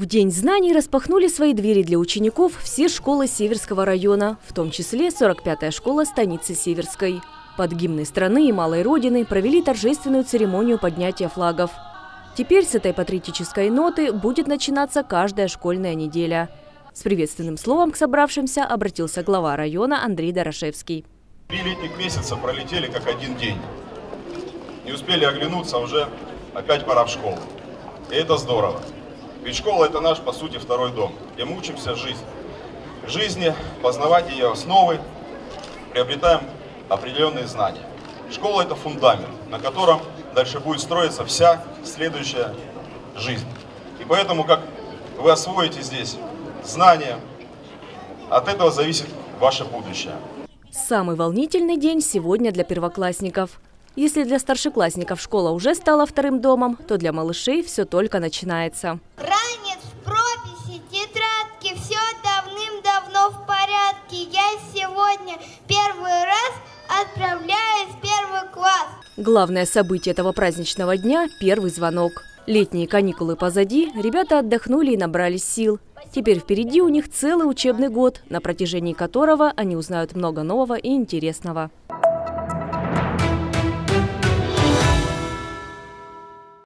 В День знаний распахнули свои двери для учеников все школы Северского района, в том числе 45-я школа станицы Северской. Под гимны страны и малой родины провели торжественную церемонию поднятия флагов. Теперь с этой патриотической ноты будет начинаться каждая школьная неделя. С приветственным словом к собравшимся обратился глава района Андрей Дорошевский. 3 летних месяца пролетели как один день. Не успели оглянуться, уже опять пора в школу. И это здорово. Ведь школа – это наш, по сути, второй дом, где мы учимся жизни, познавать ее основы, приобретаем определенные знания. Школа – это фундамент, на котором дальше будет строиться вся следующая жизнь. И поэтому, как вы освоите здесь знания, от этого зависит ваше будущее. Самый волнительный день сегодня для первоклассников. Если для старшеклассников школа уже стала вторым домом, то для малышей все только начинается. Ранец, прописи, тетрадки, все давным-давно в порядке. Я сегодня первый раз отправляюсь в первый класс. Главное событие этого праздничного дня – первый звонок. Летние каникулы позади, ребята отдохнули и набрались сил. Теперь впереди у них целый учебный год, на протяжении которого они узнают много нового и интересного.